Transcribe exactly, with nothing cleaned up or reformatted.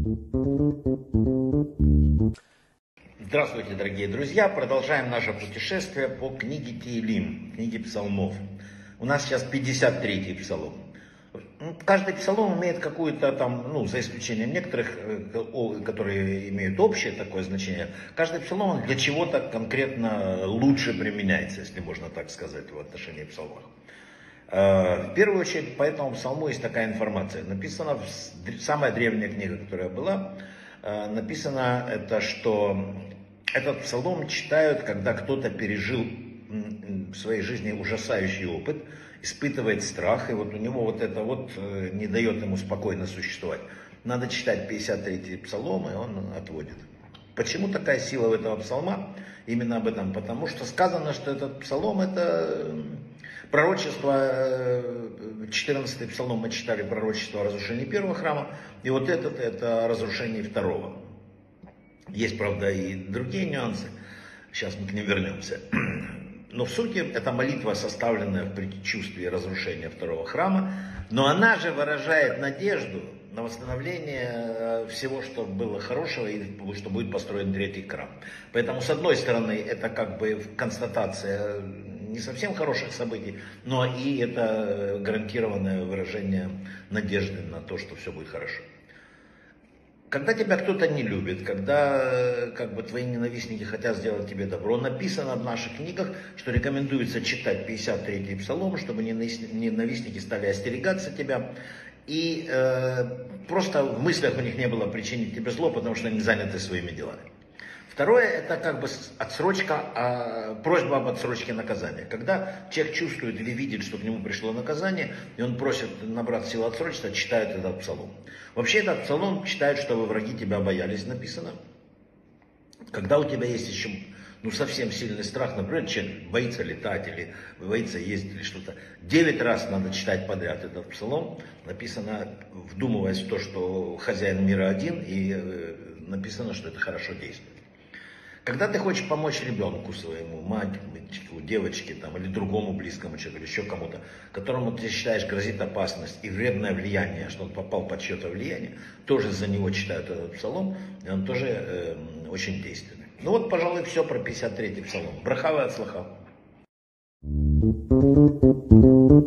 Здравствуйте, дорогие друзья! Продолжаем наше путешествие по книге Теилим, книге псалмов. У нас сейчас пятьдесят третий псалом. Каждый псалом имеет какую-то там, ну, за исключением некоторых, которые имеют общее такое значение, каждый псалом для чего-то конкретно лучше применяется, если можно так сказать, в отношении псалмов. В первую очередь, по этому псалму есть такая информация. Написана в самая древняя книга, которая была, написано это, что этот псалом читают, когда кто-то пережил в своей жизни ужасающий опыт, испытывает страх, и вот у него вот это вот не дает ему спокойно существовать. Надо читать пятьдесят третий псалом, и он отводит. Почему такая сила у этого псалма? Именно об этом, потому что сказано, что этот псалом это пророчество, четырнадцатый псалом мы читали пророчество о разрушении первого храма, и вот этот это о разрушении второго. Есть, правда, и другие нюансы, сейчас мы к ним вернемся. Но в сути это молитва, составленная в предчувствии разрушения второго храма, но она же выражает надежду на восстановление всего, что было хорошего и что будет построен третий храм. Поэтому, с одной стороны, это как бы констатация не совсем хороших событий, но и это гарантированное выражение надежды на то, что все будет хорошо. Когда тебя кто-то не любит, когда как бы твои ненавистники хотят сделать тебе добро, написано в наших книгах, что рекомендуется читать пятьдесят третий псалом, чтобы ненавистники стали остерегаться тебя. И э, просто в мыслях у них не было причинить тебе зло, потому что они заняты своими делами. Второе, это как бы отсрочка, а, просьба об отсрочке наказания. Когда человек чувствует или видит, что к нему пришло наказание, и он просит набраться сил отсрочиться, читает этот псалом. Вообще этот псалом читает, чтобы враги тебя боялись, написано. Когда у тебя есть еще ну, совсем сильный страх, например, человек боится летать или боится ездить или что-то, девять раз надо читать подряд этот псалом. Написано, вдумываясь в то, что хозяин мира один, и э, написано, что это хорошо действует. Когда ты хочешь помочь ребенку своему, мальчику, девочке там, или другому близкому человеку, или еще кому-то, которому ты считаешь грозит опасность и вредное влияние, что он попал под чье-то влияние, тоже за него читают этот псалом, и он тоже э, очень действенный. Ну вот, пожалуй, все про пятьдесят третий псалом. Браха ве ацлаха.